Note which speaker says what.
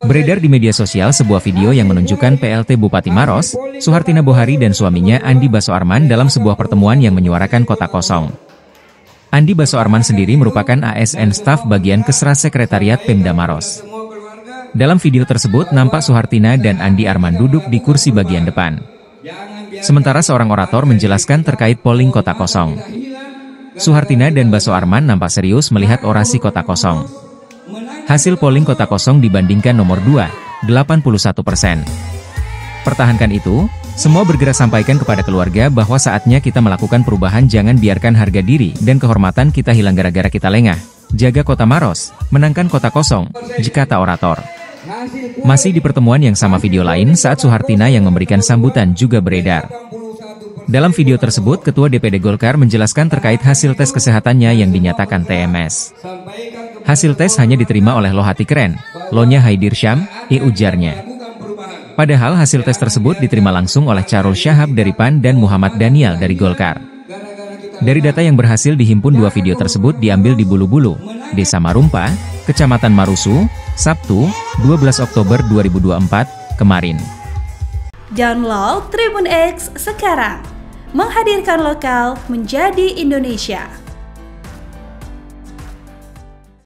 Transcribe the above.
Speaker 1: Beredar di media sosial sebuah video yang menunjukkan PLT Bupati Maros, Suhartina Bohari dan suaminya Andi Basoarman dalam sebuah pertemuan yang menyuarakan kota kosong. Andi Basoarman sendiri merupakan ASN staf bagian Kesra Sekretariat Pemda Maros. Dalam video tersebut nampak Suhartina dan Andi Arman duduk di kursi bagian depan. Sementara seorang orator menjelaskan terkait polling kota kosong. Suhartina dan Basoarman nampak serius melihat orasi kota kosong. Hasil polling kota kosong dibandingkan nomor 2, 81%. Pertahankan itu, semua bergerak sampaikan kepada keluarga bahwa saatnya kita melakukan perubahan, jangan biarkan harga diri dan kehormatan kita hilang gara-gara kita lengah. Jaga kota Maros, menangkan kota kosong, kata orator. Masih di pertemuan yang sama, video lain saat Suhartina yang memberikan sambutan juga beredar. Dalam video tersebut, Ketua DPD Golkar menjelaskan terkait hasil tes kesehatannya yang dinyatakan TMS. Hasil tes hanya diterima oleh Lo Hati Keren, Lo-nya Haidir Syam, ujarnya. Padahal hasil tes tersebut diterima langsung oleh Charul Shahab dari PAN dan Muhammad Daniel dari Golkar. Dari data yang berhasil dihimpun, dua video tersebut diambil di Bulu-Bulu, Desa Marumpa, Kecamatan Marusu, Sabtu, 12 Oktober 2024, kemarin.
Speaker 2: Download Tribun X sekarang, menghadirkan lokal menjadi Indonesia.